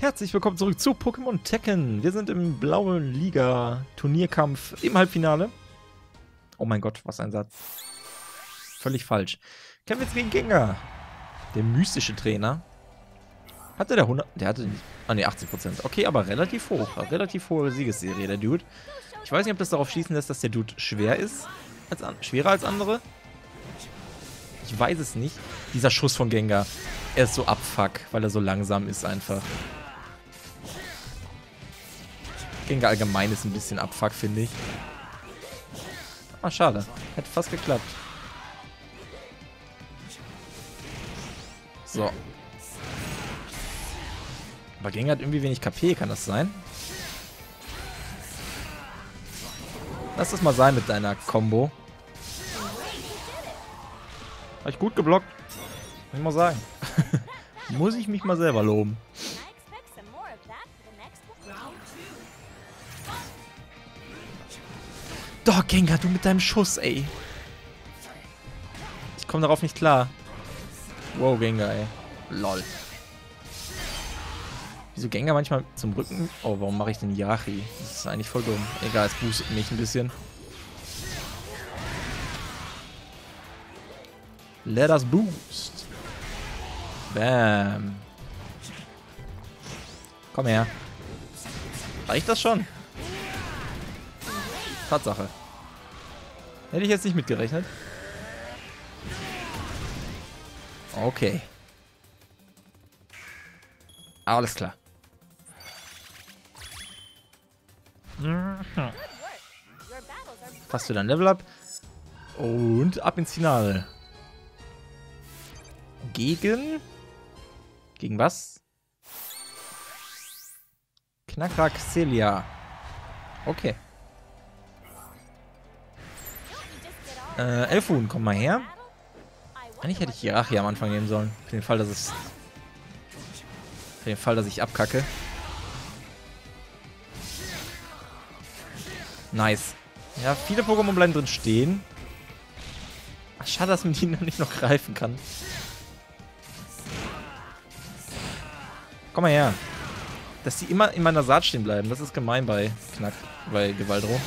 Herzlich willkommen zurück zu Pokémon Tekken. Wir sind im blauen Liga-Turnierkampf im Halbfinale. Oh mein Gott, was ein Satz. Völlig falsch. Kämpfen jetzt gegen Gengar. Der mystische Trainer. Hatte der 100... Der hatte nicht... Ah ne, 80%. Okay, aber relativ hoch. Relativ hohe Siegesserie, der Dude. Ich weiß nicht, ob das darauf schließen lässt, dass der Dude schwer ist. Schwerer als andere. Ich weiß es nicht. Dieser Schuss von Gengar. Er ist so abfuck, weil er so langsam ist einfach. Gengar allgemein ist ein bisschen abfuck, finde ich. Ah, schade. Hätte fast geklappt. So. Aber Gengar hat irgendwie wenig KP, kann das sein? Lass das mal sein mit deiner Combo. Habe ich gut geblockt. Muss ich mal sagen. Muss ich mich mal selber loben. Doch, Gengar, du mit deinem Schuss, ey. Ich komme darauf nicht klar. Wow, Gengar, ey. Lol. Wieso Gengar manchmal zum Rücken? Oh, warum mache ich den Yachi? Das ist eigentlich voll dumm. Egal, es boostet mich ein bisschen. Let us boost. Bam. Komm her. Reicht das schon? Tatsache. Hätte ich jetzt nicht mitgerechnet. Okay. Alles klar. Fast wieder ein Level Up. Und ab ins Finale. Gegen was? Knackraxelia. Okay. Elfhuhn, komm mal her. Eigentlich hätte ich Jirachi am Anfang nehmen sollen. Für den Fall, dass ich abkacke. Nice. Ja, viele Pokémon bleiben drin stehen. Ach, schade, dass man die noch nicht noch greifen kann. Komm mal her. Dass die immer in meiner Saat stehen bleiben, das ist gemein bei Gewaldro.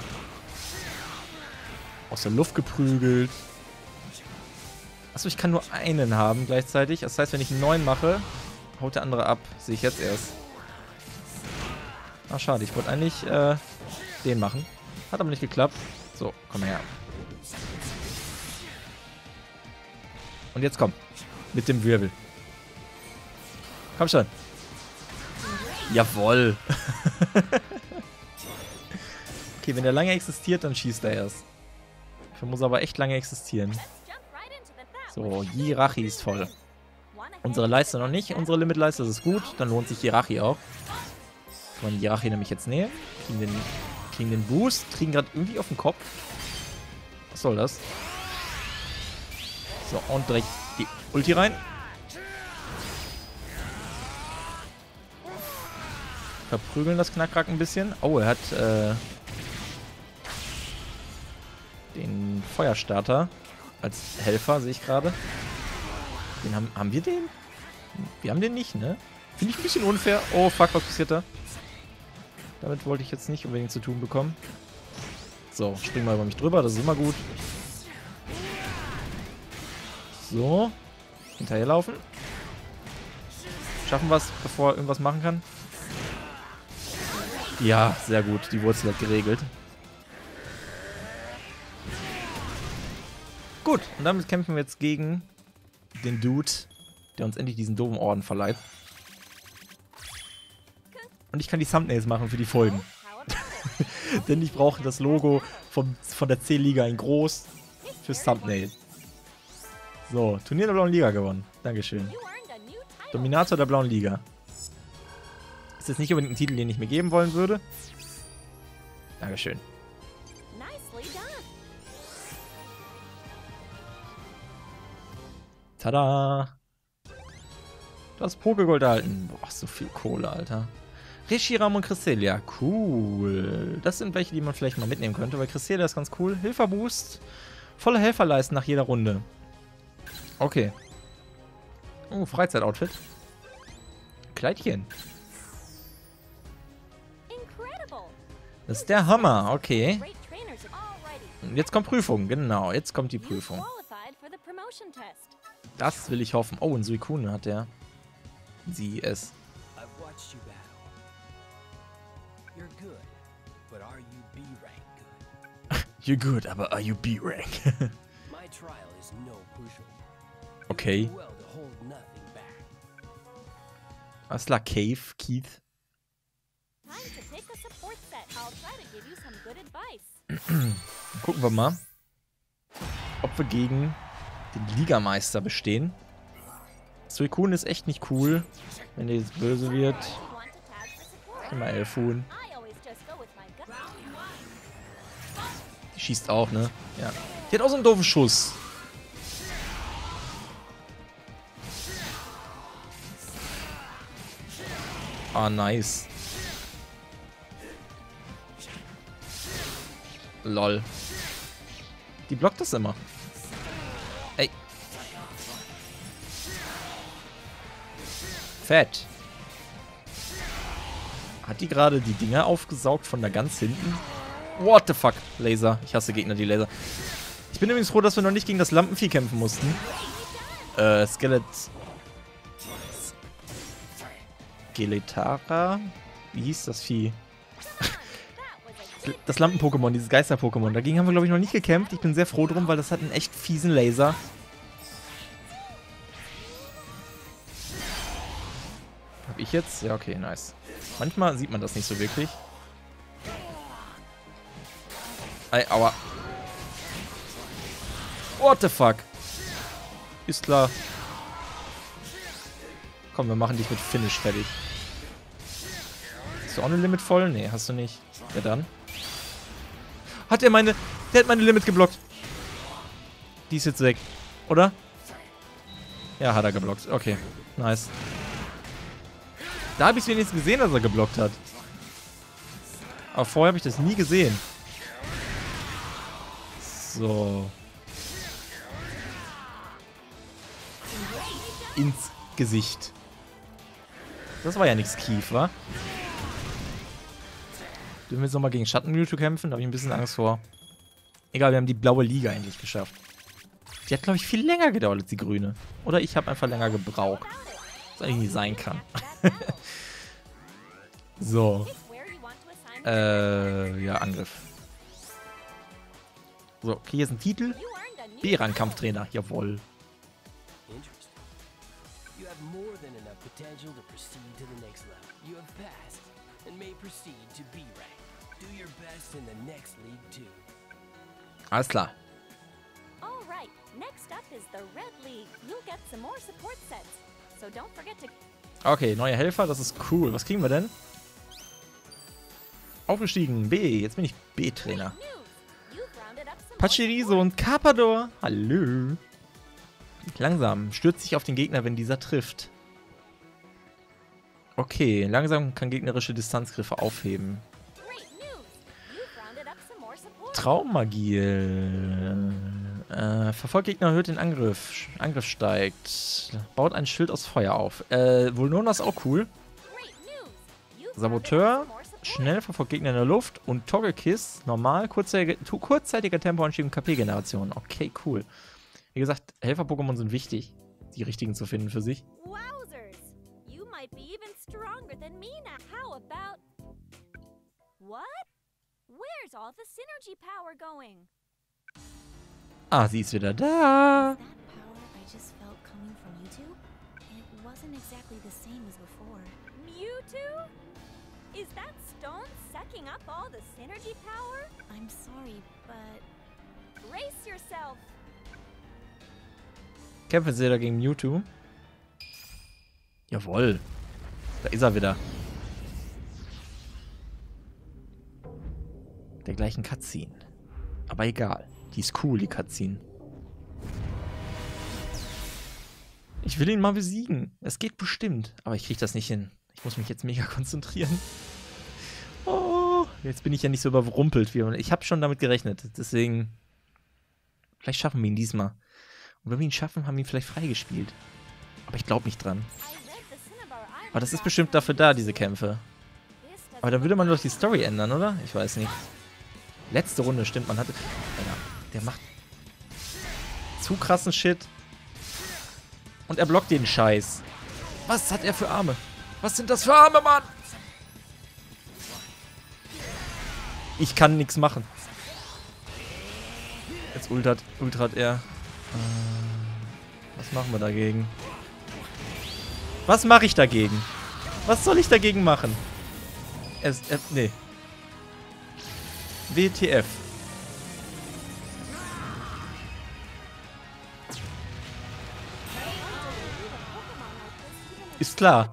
Aus der Luft geprügelt. Achso, ich kann nur einen haben gleichzeitig. Das heißt, wenn ich einen neuen mache, haut der andere ab. Sehe ich jetzt erst. Ach, schade. Ich wollte eigentlich den machen. Hat aber nicht geklappt. So, komm her. Und jetzt komm. Mit dem Wirbel. Komm schon. Jawoll. Okay, wenn der lange existiert, dann schießt er erst. Dafür muss er aber echt lange existieren. So, Jirachi ist voll. Unsere Leiste noch nicht. Unsere Limit-Leiste ist gut. Dann lohnt sich Jirachi auch. Kann man Jirachi nämlich jetzt nehmen. Kriegen den Boost. Kriegen gerade irgendwie auf den Kopf. Was soll das? So, und direkt die Ulti rein. Verprügeln das Knackrack ein bisschen. Oh, er hat den Feuerstarter als Helfer, sehe ich gerade. Den haben wir den? Wir haben den nicht, ne? Finde ich ein bisschen unfair. Oh, fuck, was passiert da? Damit wollte ich jetzt nicht unbedingt zu tun bekommen. So, spring mal über mich drüber, das ist immer gut. So. Hinterherlaufen. Schaffen wir es, bevor er irgendwas machen kann? Ja, sehr gut. Die Wurzel hat geregelt. Gut, und damit kämpfen wir jetzt gegen den Dude, der uns endlich diesen doofen Orden verleiht. Und ich kann die Thumbnails machen für die Folgen. Denn ich brauche das Logo von der C-Liga in groß fürs Thumbnail. So, Turnier der Blauen Liga gewonnen. Dankeschön. Dominator der Blauen Liga. Ist jetzt nicht unbedingt ein Titel, den ich mir geben wollen würde. Dankeschön. Tada! Du hast Pokégold erhalten. Boah, so viel Kohle, Alter. Reshiram und Cresselia. Cool. Das sind welche, die man vielleicht mal mitnehmen könnte, weil Cresselia ist ganz cool. Hilferboost. Volle Helferleisten nach jeder Runde. Okay. Oh, Freizeitoutfit. Kleidchen. Das ist der Hammer, okay. Und jetzt kommt Prüfung, genau. Jetzt kommt die Prüfung. Das will ich hoffen. Oh, ein Suicune hat der. Sie es. You're good, aber are you B-Rank? Okay. Was lag Cave, Keith? Gucken wir mal, ob wir gegen den Ligameister bestehen. Suicune ist echt nicht cool, wenn der jetzt böse wird. Immer Elfhuhn. Die schießt auch, ne? Ja. Die hat auch so einen doofen Schuss. Ah, nice. Lol. Die blockt das immer. Ey. Fett. Hat die gerade die Dinger aufgesaugt von da ganz hinten? What the fuck? Laser. Ich hasse Gegner, die Laser. Ich bin übrigens froh, dass wir noch nicht gegen das Lampenvieh kämpfen mussten. Skeletara? Wie hieß das Vieh? Das Lampen-Pokémon, dieses Geister-Pokémon. Dagegen haben wir, glaube ich, noch nicht gekämpft. Ich bin sehr froh drum, weil das hat einen echt fiesen Laser. Hab ich jetzt? Ja, okay, nice. Manchmal sieht man das nicht so wirklich. Ey, aua. What the fuck? Ist klar. Komm, wir machen dich mit Finish fertig. Hast du auch eine Limit voll? Nee, hast du nicht. Ja, dann. Hat er meine... Der hat meine Limit geblockt. Die ist jetzt weg. Oder? Ja, hat er geblockt. Okay, nice. Da habe ich es wenigstens gesehen, dass er geblockt hat. Aber vorher habe ich das nie gesehen. So. Ins Gesicht. Das war ja nichts Kief, wa? Dürfen wir jetzt nochmal gegen Schatten-Mewtwo kämpfen? Da habe ich ein bisschen Angst vor. Egal, wir haben die blaue Liga endlich geschafft. Die hat, glaube ich, viel länger gedauert als die grüne. Oder ich habe einfach länger gebraucht. Was eigentlich nicht sein kann. So. Ja, Angriff. So, okay, hier ist ein Titel. B-Rang-Kampftrainer, jawohl. Alles klar. Okay, neue Helfer, das ist cool. Was kriegen wir denn? Aufgestiegen, B. Jetzt bin ich B-Trainer. Pachirisu und Carpador. Hallo. Langsam. Stürzt sich auf den Gegner, wenn dieser trifft. Okay, langsam kann gegnerische Distanzgriffe aufheben. Traummagie. Verfolgt Gegner, erhöht den Angriff. Angriff steigt. Baut ein Schild aus Feuer auf. Vulnona ist auch cool. Saboteur. Schnell verfolgt Gegner in der Luft. Und Togekiss. Normal. Kurzzeitiger Tempoanstieg und KP-Generation. Okay, cool. Wie gesagt, Helfer-Pokémon sind wichtig. Die richtigen zu finden für sich. Ah, sie ist wieder da. Is that stone sucking up all the synergy power? I'm sorry, but... Brace yourself! Kämpfen sie da gegen Mewtwo? Jawohl. Da ist er wieder. Der gleichen Cutscene. Aber egal. Die ist cool, die Cutscene. Ich will ihn mal besiegen. Es geht bestimmt. Aber ich krieg das nicht hin. Ich muss mich jetzt mega konzentrieren. Oh, jetzt bin ich ja nicht so überrumpelt. Ich habe schon damit gerechnet. Deswegen, vielleicht schaffen wir ihn diesmal. Und wenn wir ihn schaffen, haben wir ihn vielleicht freigespielt. Aber ich glaube nicht dran. Aber das ist bestimmt dafür da, diese Kämpfe. Aber dann würde man doch die Story ändern, oder? Ich weiß nicht. Letzte Runde, stimmt, man hatte... Alter, der macht zu krassen Shit. Und er blockt den Scheiß. Was hat er für Arme? Was sind das für Arme, Mann? Ich kann nichts machen. Jetzt ultrat er. Was machen wir dagegen? Was mache ich dagegen? Was soll ich dagegen machen? Nee. WTF. Ist klar.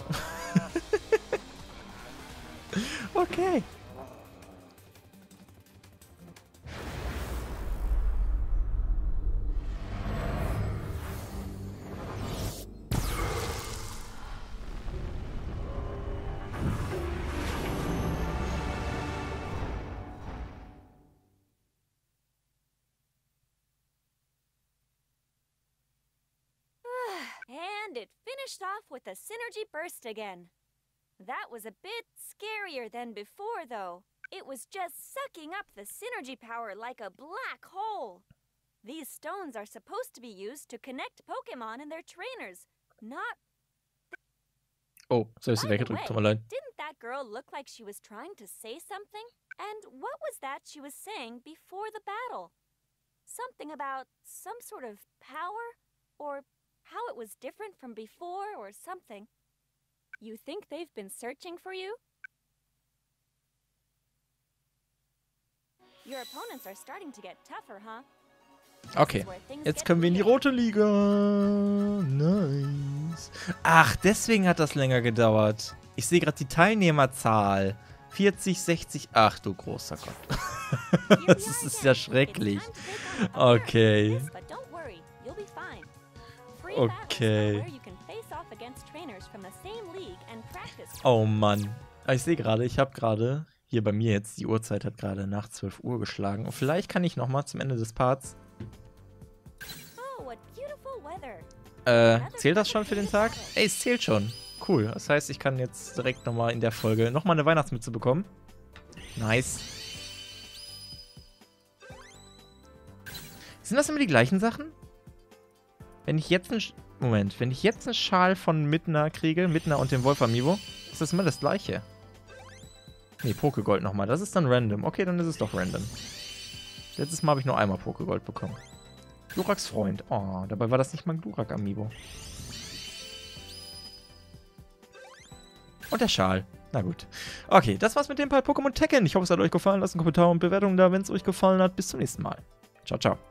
Okay. And it finished off with a synergy burst again. That was a bit scarier than before, though. It was just sucking up the synergy power like a black hole. These stones are supposed to be used to connect Pokemon and their trainers, not... Oh, so ist sie By the weggedrückt. Tut mir way, leid. didn't that girl look like she was trying to say something? And what was that she was saying before the battle? Something about some sort of power? Or how it was different from before or something. You think they've been searching for you? Your opponents are starting to get tougher, huh? Okay, jetzt können wir in die rote Liga. Nice. Ach, deswegen hat das länger gedauert. Ich sehe gerade die Teilnehmerzahl. 40, 60, ach du großer Gott. Das ist ja schrecklich. Okay. Okay. Oh Mann. Ich sehe gerade, ich habe gerade, hier bei mir jetzt, die Uhrzeit hat gerade nach 12 Uhr geschlagen. Und vielleicht kann ich nochmal zum Ende des Parts... zählt das schon für den Tag? Ey, es zählt schon. Cool. Das heißt, ich kann jetzt direkt nochmal in der Folge nochmal eine Weihnachtsmütze bekommen. Nice. Sind das immer die gleichen Sachen? Wenn ich jetzt einen... Moment. Wenn ich jetzt einen Schal von Midna kriege, Midna und dem Wolf Amiibo, ist das immer das gleiche. Nee, Pokégold nochmal. Das ist dann random. Okay, dann ist es doch random. Letztes Mal habe ich nur einmal Pokégold bekommen. Gluraks Freund. Oh, dabei war das nicht mal ein Glurak-Amiibo. Und der Schal. Na gut. Okay, das war's mit dem Part Pokémon Tekken. Ich hoffe, es hat euch gefallen. Lasst einen Kommentar und Bewertung da, wenn es euch gefallen hat. Bis zum nächsten Mal. Ciao, ciao.